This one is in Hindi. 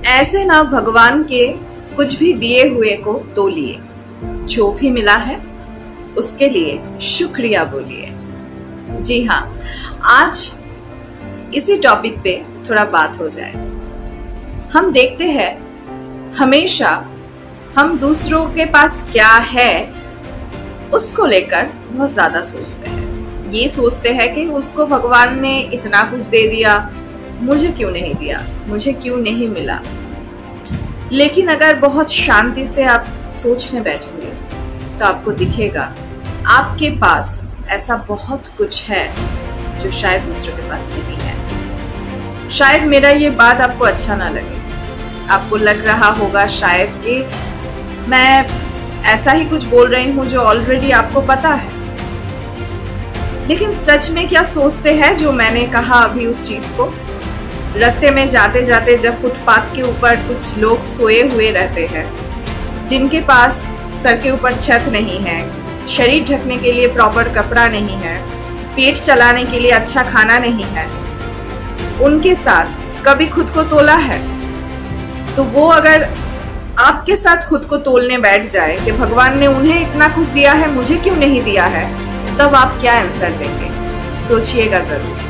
ऐसे ना भगवान के कुछ भी दिए हुए को तोलिए, जो भी मिला है उसके लिए शुक्रिया बोलिए। जी हाँ, आज इसी टॉपिक पे थोड़ा बात हो जाए। हम देखते हैं हमेशा हम दूसरों के पास क्या है उसको लेकर बहुत ज्यादा सोचते हैं। ये सोचते हैं कि उसको भगवान ने इतना कुछ दे दिया, मुझे क्यों नहीं दिया, मुझे क्यों नहीं मिला। लेकिन अगर बहुत शांति से आप सोचने बैठेंगे तो आपको दिखेगा आपके पास ऐसा बहुत कुछ है जो शायद दूसरों के पास नहीं है। शायद मेरा ये बात आपको अच्छा ना लगे, आपको लग रहा होगा शायद कि मैं ऐसा ही कुछ बोल रही हूँ जो ऑलरेडी आपको पता है। लेकिन सच में क्या सोचते हैं जो मैंने कहा अभी उस चीज को? रास्ते में जाते जाते जब फुटपाथ के ऊपर कुछ लोग सोए हुए रहते हैं, जिनके पास सर के ऊपर छत नहीं है, शरीर ढकने के लिए प्रॉपर कपड़ा नहीं है, पेट चलाने के लिए अच्छा खाना नहीं है, उनके साथ कभी खुद को तोला है? तो वो अगर आपके साथ खुद को तोलने बैठ जाए कि भगवान ने उन्हें इतना कुछ दिया है, मुझे क्यों नहीं दिया है, तब आप क्या आंसर देंगे? सोचिएगा जरूर।